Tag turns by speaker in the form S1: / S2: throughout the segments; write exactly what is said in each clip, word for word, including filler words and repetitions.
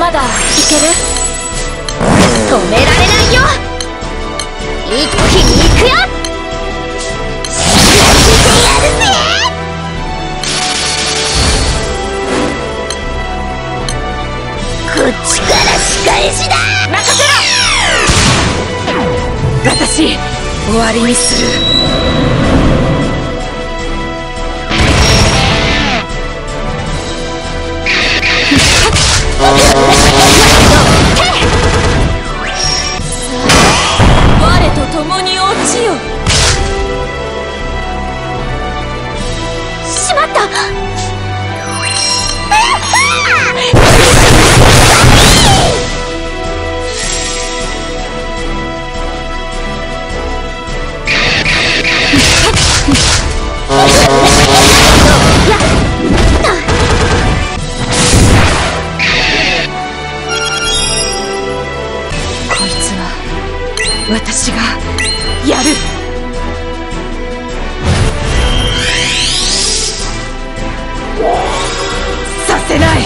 S1: まだいける？止められないよ。一気に行くよ。やるぜ。こっちから仕返しだ。任せろ。私終わりにする。我と共に落ちよ。しまった。私がやる。させない。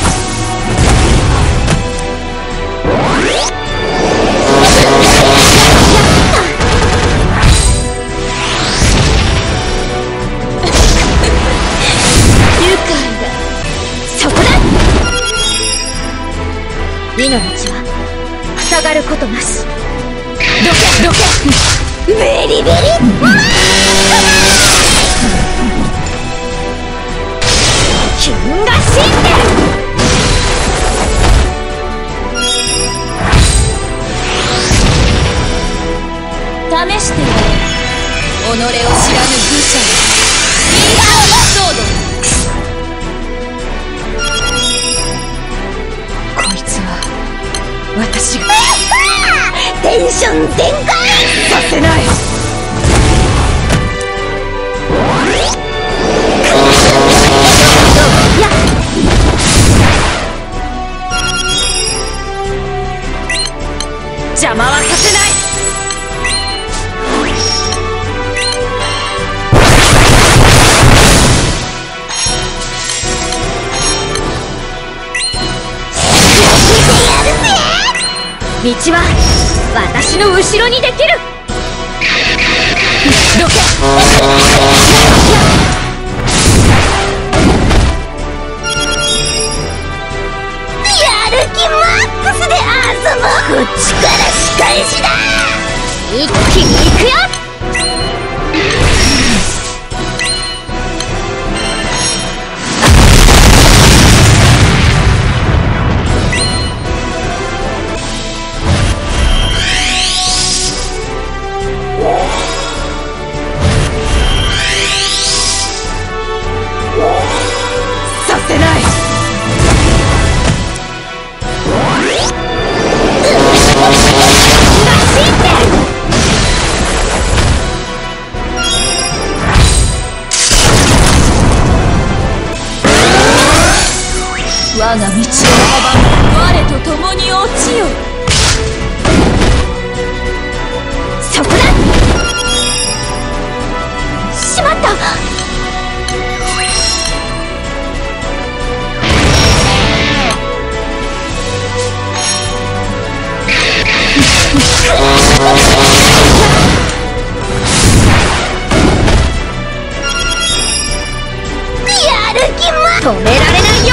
S1: 愉快だ。そこだ。命は塞がることなし。どけどけ。ベリベリ。金河神殿。試してやれ。己を知らぬ愚者。イーガーソード。こいつは私が。テンション全開。させない。邪魔はさせない。道は私の後ろにできる。どけ。やる気マックスで遊ぼう。こっちから仕返しだ。一気に行くよ。我が道を阻む。我と共に落ちよ。そこだ。しまった。やる気も止められないよ。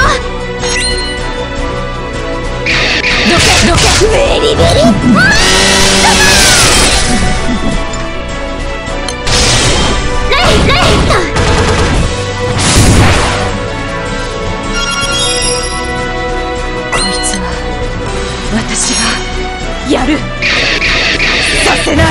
S1: どけベリベリ。レイレイと。こいつは私がやる。させない。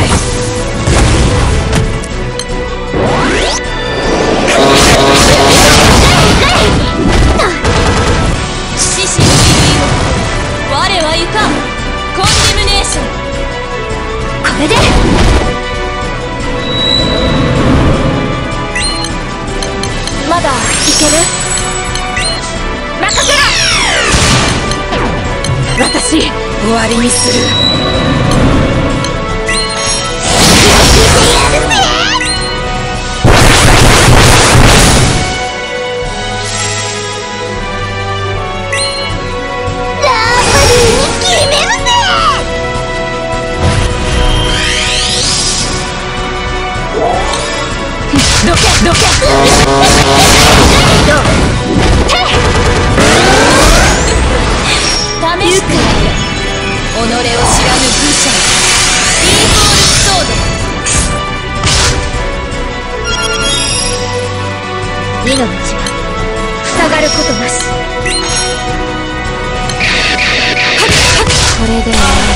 S1: これでまだいける？任せろ。私終わりにする。ラブリー。 どけどけどう試してみよ己を知らぬ愚者ビーボールソード命は塞がることなし。これでは